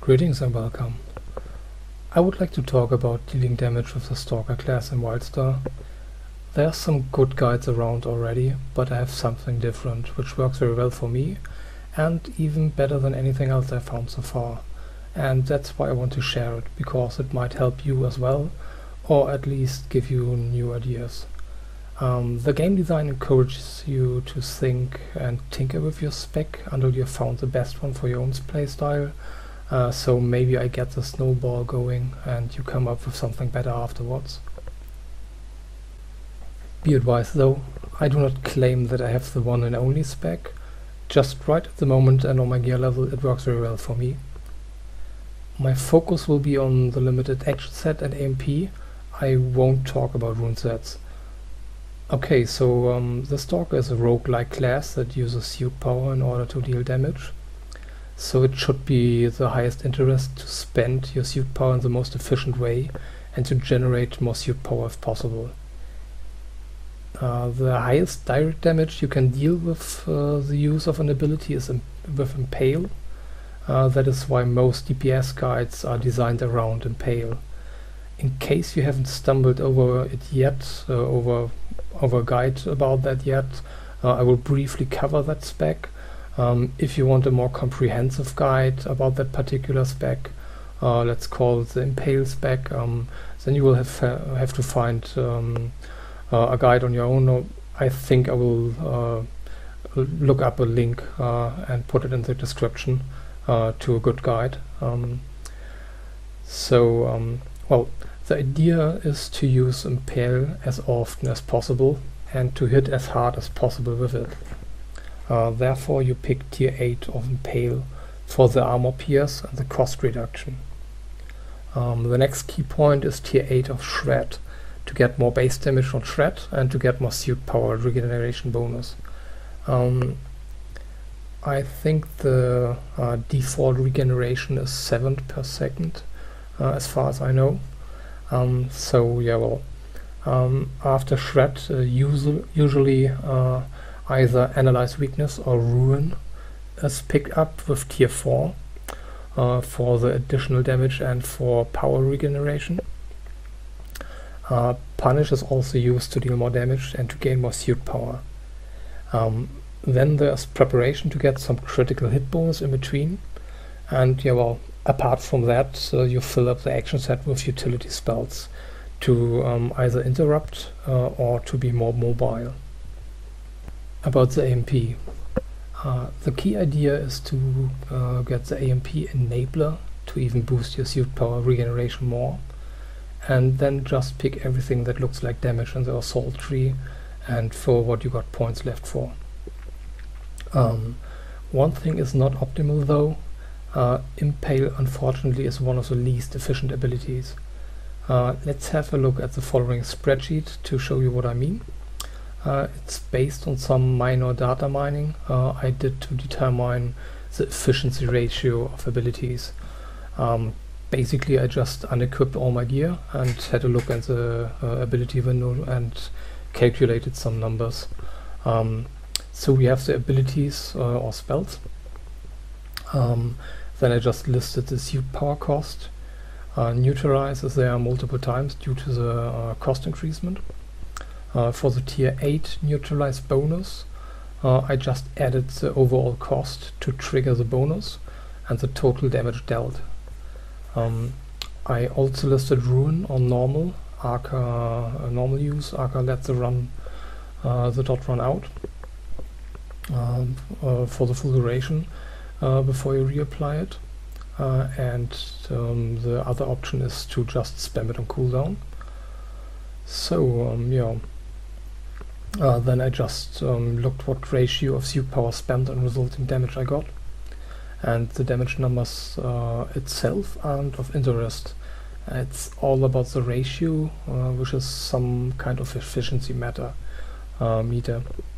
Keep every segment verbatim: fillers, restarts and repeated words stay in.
Greetings and welcome. I would like to talk about dealing damage with the Stalker class in Wildstar. There are some good guides around already, but I have something different, which works very well for me, and even better than anything else I've found so far. And that's why I want to share it, because it might help you as well, or at least give you new ideas. Um, the game design encourages you to think and tinker with your spec until you've found the best one for your own playstyle. Uh, so maybe I get the snowball going and you come up with something better afterwards. Be advised though, I do not claim that I have the one and only spec. Just right at the moment and on my gear level it works very well for me. My focus will be on the limited action set and A M P. I won't talk about rune sets. Okay, so um, the Stalker is a roguelike class that uses suit power in order to deal damage. So it should be the highest interest to spend your suit power in the most efficient way and to generate more suit power if possible. Uh, the highest direct damage you can deal with uh, the use of an ability is im with Impale. Uh, that is why most D P S guides are designed around Impale. In case you haven't stumbled over it yet, uh, over, over a guide about that yet, uh, I will briefly cover that spec. Um, if you want a more comprehensive guide about that particular spec, uh, let's call it the Impale spec, um, then you will have, uh, have to find um, uh, a guide on your own. I think I will uh, look up a link uh, and put it in the description uh, to a good guide. Um, so, um, well, the idea is to use Impale as often as possible and to hit as hard as possible with it. Uh, therefore you pick tier eight of Impale for the armor pierce and the cost reduction. Um, the next key point is tier eight of Shred, to get more base damage on Shred and to get more suit power regeneration bonus. Um, I think the uh, default regeneration is seven per second, uh, as far as I know. Um, so yeah, well, um, after Shred, uh, usually, usually uh, either Analyze Weakness or Ruin is picked up with tier four uh, for the additional damage and for power regeneration. Uh, Punish is also used to deal more damage and to gain more suit power. Um, then there's Preparation to get some critical hit bonus in between, and yeah, well, apart from that, uh, you fill up the action set with utility spells to um, either interrupt uh, or to be more mobile. About the A M P. Uh, the key idea is to uh, get the A M P enabler to even boost your suit power regeneration more, and then just pick everything that looks like damage in the assault tree and for what you got points left for. Um, one thing is not optimal though. Uh, Impale unfortunately is one of the least efficient abilities. Uh, let's have a look at the following spreadsheet to show you what I mean. Uh, it's based on some minor data mining uh, I did to determine the efficiency ratio of abilities. Um, basically I just unequipped all my gear and had a look at the uh, ability window and calculated some numbers. Um, so we have the abilities uh, or spells. Um, then I just listed the suit power cost. Uh, neutralize is there multiple times due to the uh, cost increasement. Uh, for the tier eight neutralize bonus, uh, I just added the overall cost to trigger the bonus and the total damage dealt. Um, I also listed Ruin on normal, Arca uh, normal use, Arca let the run uh, the dot run out um, uh, for the full duration uh, before you reapply it, uh, and um, the other option is to just spam it on cooldown. So um, yeah. Uh, then I just um, looked what ratio of suit power spent and resulting damage I got, and the damage numbers uh, itself aren't of interest. It's all about the ratio, uh, which is some kind of efficiency matter uh, meter.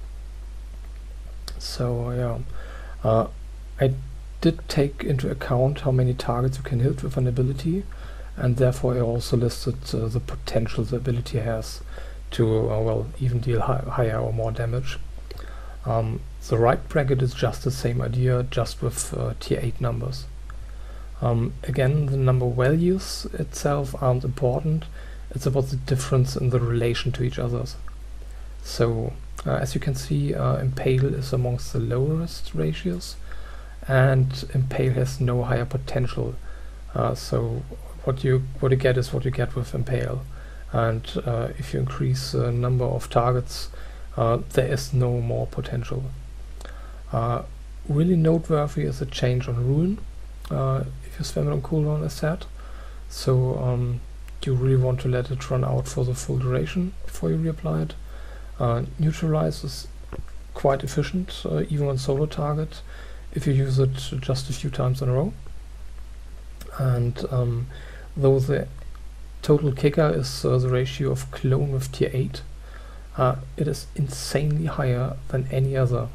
So yeah, uh, I did take into account how many targets you can hit with an ability, and therefore I also listed uh, the potential the ability has to uh, well even deal hi higher or more damage. Um, the right bracket is just the same idea, just with uh, tier eight numbers. Um, again, the number values itself aren't important. It's about the difference in the relation to each others. So, uh, as you can see, uh, Impale is amongst the lowest ratios, and Impale has no higher potential. Uh, so, what you what you get is what you get with Impale. And uh, if you increase the number of targets, uh, there is no more potential. Uh, really noteworthy is a change on Ruin. Uh, if you spam it on cooldown as said. So um, you really want to let it run out for the full duration before you reapply it. Uh, neutralize is quite efficient, uh, even on solo target, if you use it just a few times in a row. And um, though the total kicker is uh, the ratio of clone with tier eight, uh, it is insanely higher than any other.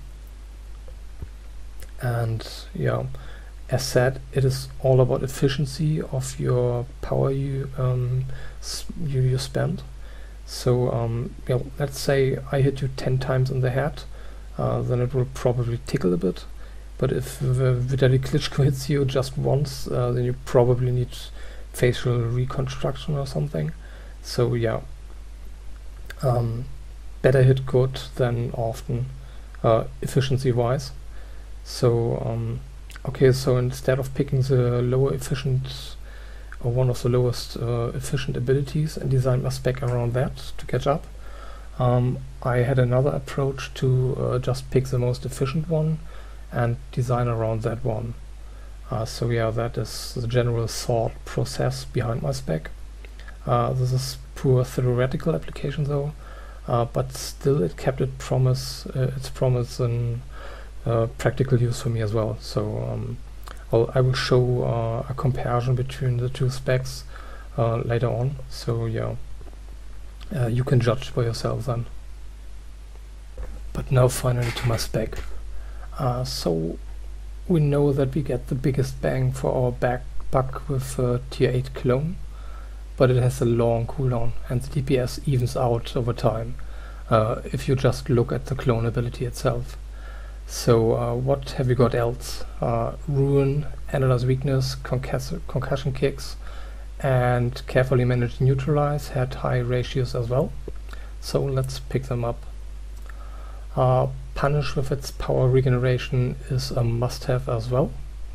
And yeah, as said, it is all about efficiency of your power you um, you, you spend. So um, you know, let's say I hit you ten times in the head, uh, then it will probably tickle a bit. But if uh, Vitaly Klitschko hits you just once, uh, then you probably need facial reconstruction or something. So yeah, um, better hit good than often, uh, efficiency-wise. So um, okay, so instead of picking the lower efficient or one of the lowest uh, efficient abilities and design my spec around that to catch up, um, I had another approach to uh, just pick the most efficient one and design around that one. Uh, so yeah, that is the general thought process behind my spec. Uh, this is poor theoretical application though, uh, but still it kept it promise, uh, its promise in uh, practical use for me as well. So um, I'll, I will show uh, a comparison between the two specs uh, later on. So yeah, uh, you can judge by yourself then. But now finally to my spec. Uh, so we know that we get the biggest bang for our back buck with uh, tier eight clone, but it has a long cooldown and the D P S evens out over time uh, if you just look at the clone ability itself. So uh, what have we got else? Uh, Ruin, Analyze Weakness, concuss Concussion Kicks, and Carefully Managed Neutralize had high ratios as well. So let's pick them up. Uh, Punish with its power regeneration is a must-have as well.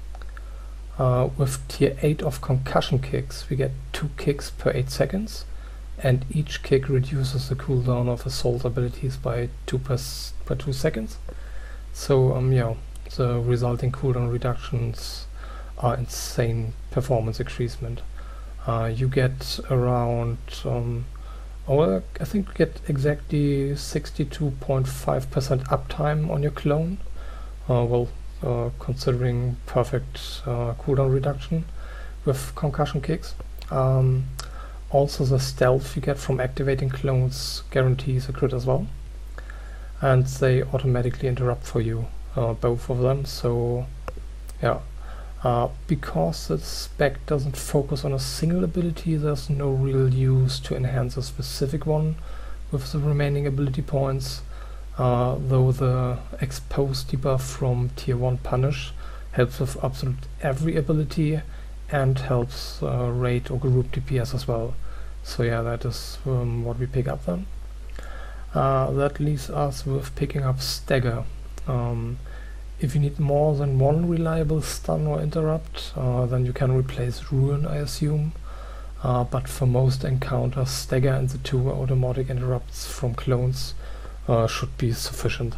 Uh, with tier eight of Concussion Kicks we get two kicks per eight seconds, and each kick reduces the cooldown of assault abilities by two per, per two seconds. So um, yeah, the resulting cooldown reductions are insane performance increasement. Uh, you get around um, Or I think you get exactly sixty-two point five percent uptime on your clone. Uh, well, uh, considering perfect uh, cooldown reduction with concussion kicks. Um, also, the stealth you get from activating clones guarantees a crit as well, and they automatically interrupt for you, uh, both of them. So, yeah. Uh, because the spec doesn't focus on a single ability, there's no real use to enhance a specific one with the remaining ability points, uh, though the expose debuff from tier one Punish helps with absolute every ability and helps uh, raid or group D P S as well. So yeah, that is um, what we pick up then. Uh, that leaves us with picking up Stagger. Um, If you need more than one reliable stun or interrupt, uh, then you can replace Ruin, I assume. Uh, but for most encounters, Stagger and the two automatic interrupts from clones uh, should be sufficient.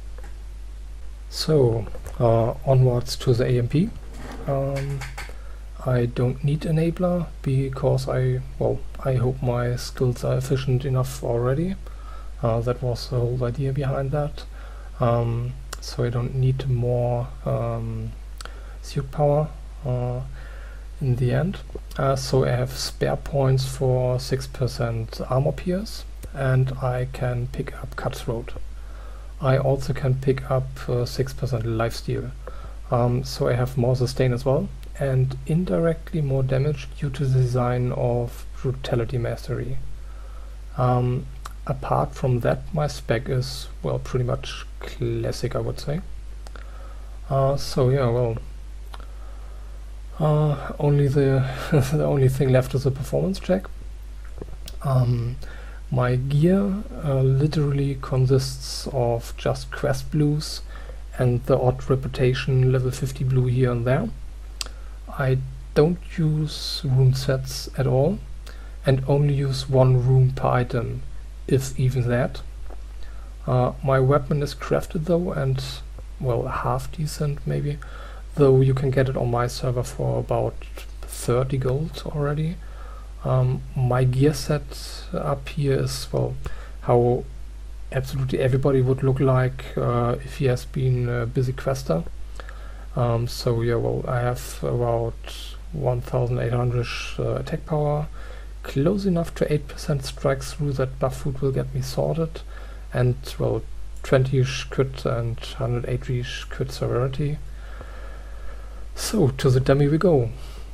So, uh, onwards to the A M P. Um, I don't need Enabler because I, well, I hope my skills are efficient enough already. Uh, that was the whole idea behind that. Um, So I don't need more um, suit power uh, in the end. Uh, so I have spare points for six percent armor pierce, and I can pick up Cutthroat. I also can pick up uh, six percent lifesteal. Um, so I have more sustain as well, and indirectly more damage due to the design of Brutality Mastery. Um, Apart from that, my spec is, well, pretty much classic, I would say. Uh, so yeah, well, Uh, only the, the only thing left is a performance check. Um, my gear uh, literally consists of just quest blues and the odd reputation level fifty blue here and there. I don't use rune sets at all and only use one rune per item, if even that. Uh, my weapon is crafted though, and well, half decent maybe, though you can get it on my server for about thirty gold already. Um, my gear set up here is, well, how absolutely everybody would look like uh, if he has been a busy quester. Um, so yeah, well, I have about one thousand eight hundred uh, attack power, close enough to eight percent strike through that buff food will get me sorted, and well, twenty-ish crit and one hundred eighty-ish crit severity. So to the dummy we go.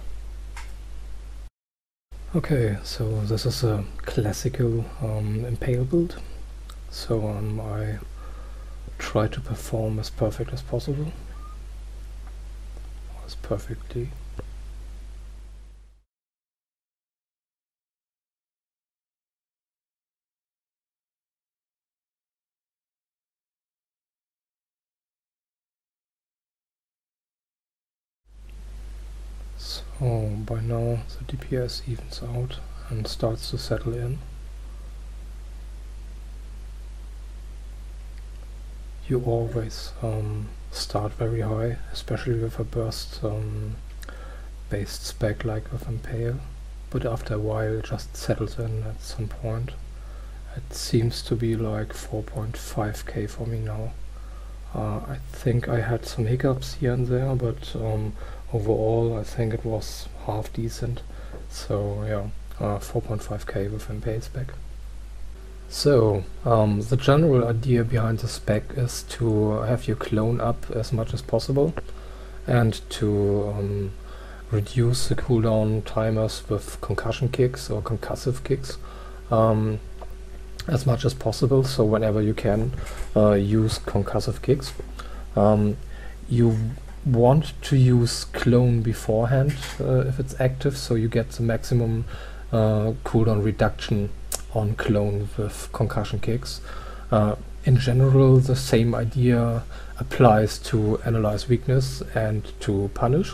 Okay, so this is a classical um, Impale build. So um, I try to perform as perfect as possible. As perfectly. So by now the D P S evens out and starts to settle in. You always um, start very high, especially with a burst um, based spec like with Impale, but after a while it just settles in at some point. It seems to be like four point five K for me now. Uh, I think I had some hiccups here and there, but um, overall I think it was half decent. So yeah, uh, four point five K with Impale spec. So um, the general idea behind the spec is to have your clone up as much as possible and to um, reduce the cooldown timers with concussion kicks or concussive kicks um, as much as possible. So whenever you can uh, use concussive kicks. Um, you want to use clone beforehand uh, if it's active, so you get the maximum uh, cooldown reduction on clone with concussion kicks. Uh, in general, the same idea applies to analyze weakness and to punish,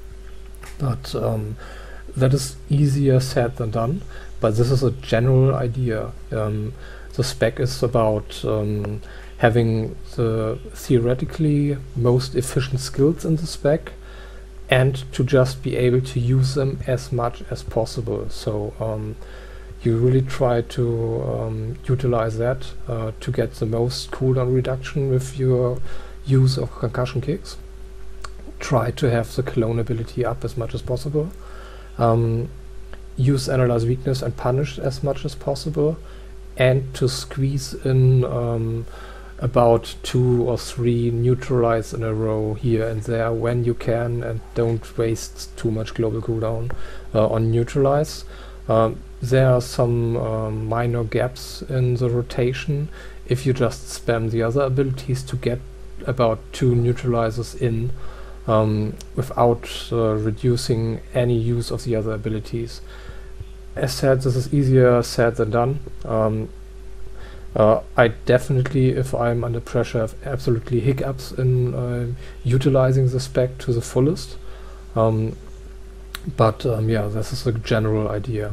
but um, that is easier said than done. But this is a general idea. Um, the spec is about um, having the theoretically most efficient skills in the spec and to just be able to use them as much as possible. So um, you really try to um, utilize that uh, to get the most cooldown reduction with your use of concussion kicks. Try to have the clone ability up as much as possible. Um, use analyze weakness and punish as much as possible, and to squeeze in um, about two or three neutralize in a row here and there when you can, and don't waste too much global cooldown uh, on neutralize. Um, there are some um, minor gaps in the rotation if you just spam the other abilities to get about two neutralizers in um, without uh, reducing any use of the other abilities. As said, this is easier said than done. Um, uh, I definitely, if I'm under pressure, have absolutely hiccups in uh, utilizing the spec to the fullest. Um, but um, yeah, this is a general idea.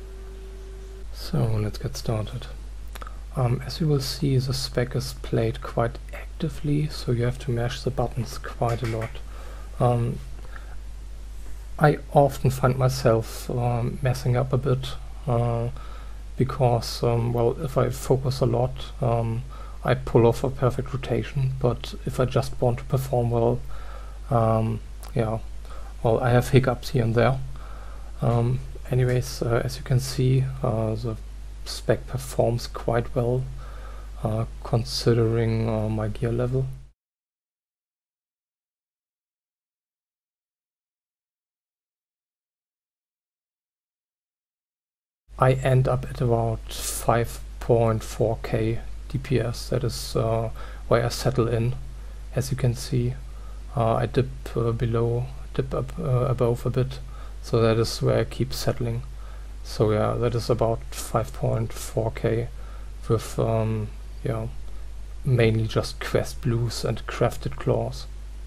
So let's get started. Um, as you will see, the spec is played quite actively, so you have to mash the buttons quite a lot. Um, I often find myself um, messing up a bit uh, because, um, well, if I focus a lot, um, I pull off a perfect rotation, but if I just want to perform well, um, yeah, well, I have hiccups here and there. Um, anyways, uh, as you can see, uh, the spec performs quite well uh, considering uh, my gear level. I end up at about five point four K D P S. That is uh, where I settle in. As you can see, uh, I dip uh, below dip up uh, above a bit, so that is where I keep settling. So yeah, that is about five point four K with um, yeah, mainly just quest blues and crafted claws.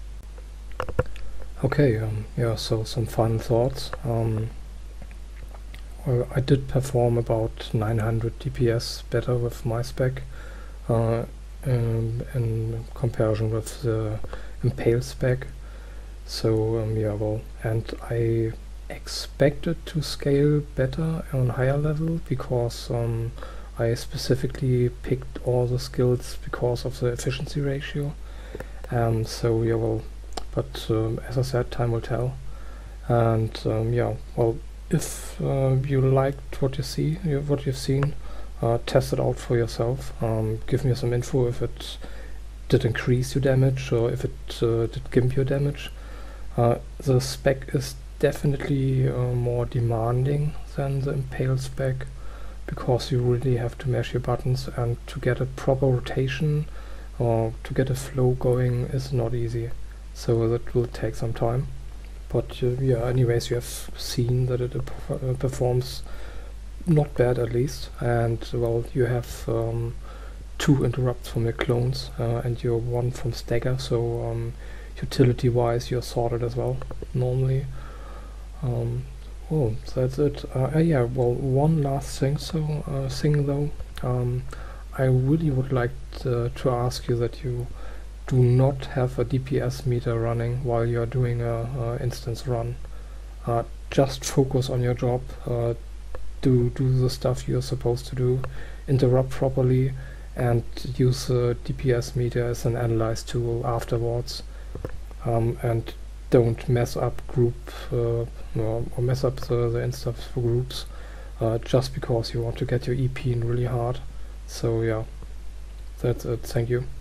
Okay, um, yeah, so some final thoughts. Um, well, I did perform about nine hundred D P S better with my spec uh, um, in comparison with the Impale spec. So um, yeah, well, and I expected to scale better on higher level because um, I specifically picked all the skills because of the efficiency ratio. Um, so yeah, well, but um, as I said, time will tell. And um, yeah, well, if uh, you liked what you see, you, what you've seen, uh, test it out for yourself. Um, give me some info if it did increase your damage or if it uh, did gimp your damage. Uh, the spec is definitely uh, more demanding than the Impale spec, because you really have to mash your buttons, and to get a proper rotation or to get a flow going is not easy. So that will take some time. But uh, yeah, anyways, you have seen that it uh, performs not bad at least, and well, you have um, two interrupts from your clones uh, and your one from Stagger, so um, utility wise you're sorted as well normally. Um, oh, that's it. Uh, uh, yeah, well, one last thing so uh, thing though, um, I really would like to, to ask you that you do not have a D P S meter running while you're doing a, a instance run. Uh, just focus on your job, uh, do, do the stuff you're supposed to do, interrupt properly, and use the D P S meter as an analyze tool afterwards. Um, and don't mess up group uh, or mess up the, the instance for groups uh, just because you want to get your E P in really hard. So yeah, that's it. Thank you.